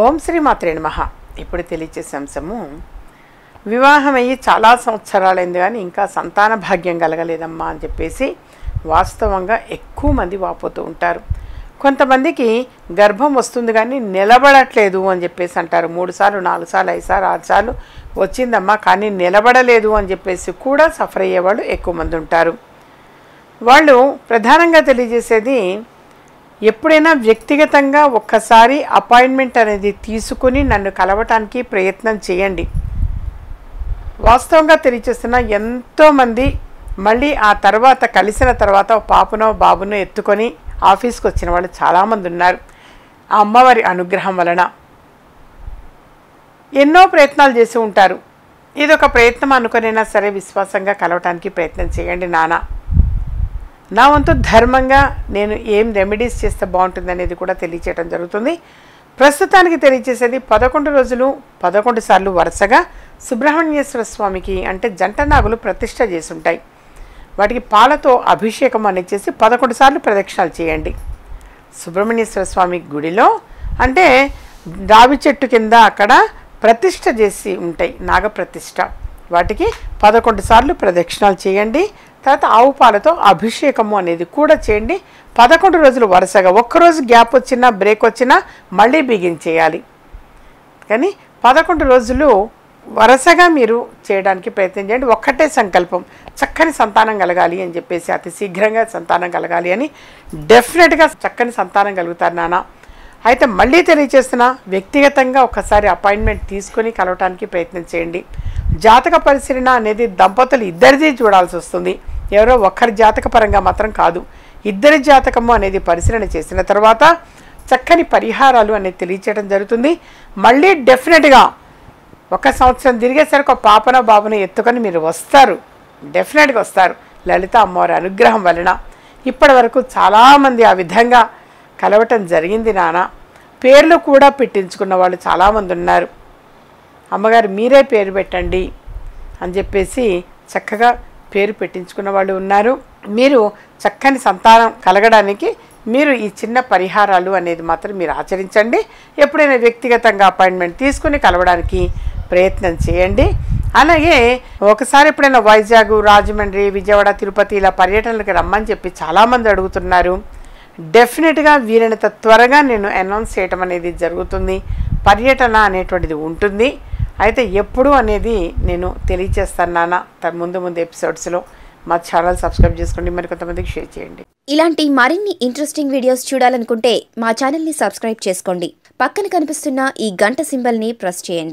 ఓం శ్రీ మాత్రే నమః. ఇప్పుడు తెలియచేసే అంశము, వివాహమయ్యి చాలా సంవత్సరాలైంది కానీ ఇంకా సంతాన భాగ్యం కలగలేదమ్మా అని చెప్పేసి వాస్తవంగా ఎక్కువ మంది వాపోతూ ఉంటారు. కొంతమందికి గర్భం వస్తుంది కానీ నిలబడట్లేదు అని చెప్పేసి అంటారు. 3 సార్లు 4 సార్లు 5 సార్లు 6 సార్లు వచ్చిందమ్మా కానీ నిలబడలేదు అని చెప్పేసి కూడా సఫర్ అయ్యేవాళ్ళు ఎక్కువ మంది ఉంటారు. వాళ్ళు ప్రధానంగా తెలియజేసేది, ఎప్పుడైనా వ్యక్తిగతంగా ఒక్కసారి అపాయింట్మెంట్ అనేది తీసుకుని నన్ను కలవటానికి ప్రయత్నం చేయండి. వాస్తవంగా తెలియచేస్తున్న ఎంతోమంది మళ్ళీ ఆ తర్వాత కలిసిన తర్వాత పాపనో బాబునో ఎత్తుకొని ఆఫీస్కి వచ్చిన వాళ్ళు చాలామంది ఉన్నారు. ఆ అమ్మవారి అనుగ్రహం వలన ఎన్నో ప్రయత్నాలు చేసి ఉంటారు. ఇదొక ప్రయత్నం అనుకునైనా సరే విశ్వాసంగా కలవటానికి ప్రయత్నం చేయండి నాన్న. నా వంతు ధర్మంగా నేను ఏం రెమెడీస్ చేస్తే బాగుంటుంది అనేది కూడా తెలియచేయడం జరుగుతుంది. ప్రస్తుతానికి తెలియచేసేది 11 రోజులు 11 సార్లు వరుసగా సుబ్రహ్మణ్యేశ్వర స్వామికి అంటే జంట నాగులు ప్రతిష్ట చేసి ఉంటాయి. వాటికి పాలతో అభిషేకం అనేది చేసి 11 సార్లు ప్రదక్షిణాలు చేయండి. సుబ్రహ్మణ్యేశ్వర స్వామి గుడిలో అంటే రావి చెట్టు కింద అక్కడ ప్రతిష్ట చేసి ఉంటాయి, నాగప్రతిష్ట. వాటికి 11 సార్లు ప్రదక్షిణాలు చేయండి. తర్వాత ఆవు పాలతో అభిషేకము అనేది కూడా చేయండి. 11 రోజులు వరుసగా, ఒక్కరోజు గ్యాప్ వచ్చినా బ్రేక్ వచ్చినా మళ్ళీ బిగించేయాలి. కానీ 11 రోజులు వరుసగా మీరు చేయడానికి ప్రయత్నం చేయండి. ఒక్కటే సంకల్పం, చక్కని సంతానం కలగాలి అని చెప్పేసి, అతి శీఘ్రంగా సంతానం కలగాలి అని. డెఫినెట్గా చక్కని సంతానం కలుగుతారు నాన్న. అయితే మళ్ళీ తెలియచేస్తున్నా, వ్యక్తిగతంగా ఒకసారి అపాయింట్మెంట్ తీసుకొని కలవటానికి ప్రయత్నం చేయండి. జాతక పరిశీలన అనేది దంపతులు ఇద్దరిది చూడాల్సి వస్తుంది. ఎవరో ఒక్కరి జాతక పరంగా మాత్రం కాదు, ఇద్దరి జాతకము అనేది పరిశీలన చేసిన తర్వాత చక్కని పరిహారాలు అనేది తెలియచేయడం జరుగుతుంది. మళ్ళీ డెఫినెట్గా 1 సంవత్సరం తిరిగేసరికి ఒక పాపనో బాబునో ఎత్తుకొని మీరు వస్తారు, డెఫినెట్గా వస్తారు. లలిత అమ్మవారి అనుగ్రహం వలన ఇప్పటి వరకు చాలామంది ఆ విధంగా కలవటం జరిగింది నాన్న. పేర్లు కూడా పెట్టించుకున్న వాళ్ళు చాలామంది ఉన్నారు. అమ్మగారు మీరే పేరు పెట్టండి అని చెప్పేసి చక్కగా పేరు పెట్టించుకున్న వాళ్ళు ఉన్నారు. మీరు చక్కని సంతానం కలగడానికి మీరు ఈ చిన్న పరిహారాలు అనేది మాత్రం మీరు ఆచరించండి. ఎప్పుడైనా వ్యక్తిగతంగా అపాయింట్మెంట్ తీసుకుని కలవడానికి ప్రయత్నం చేయండి. అలాగే ఒకసారి ఎప్పుడైనా వైజాగ్, రాజమండ్రి, విజయవాడ, తిరుపతి ఇలా పర్యటనలకు రమ్మని చెప్పి చాలామంది అడుగుతున్నారు. డెఫినెట్గా వీలైనంత త్వరగా నేను అనౌన్స్ చేయటం అనేది జరుగుతుంది. పర్యటన అనేటువంటిది ఉంటుంది. అయితే ఎప్పుడు అనేది నేను తెలియచేస్తాను నాన్న ముందు ఎపిసోడ్స్లో. మా ఛానల్ సబ్స్క్రైబ్ చేసుకోండి, మరి కొంతమందికి షేర్ చేయండి. ఇలాంటి మరిన్ని ఇంట్రెస్టింగ్ వీడియోస్ చూడాలనుకుంటే మా ఛానల్ని సబ్స్క్రైబ్ చేసుకోండి. పక్కన కనిపిస్తున్న ఈ గంట సింబల్ని ప్రెస్ చేయండి.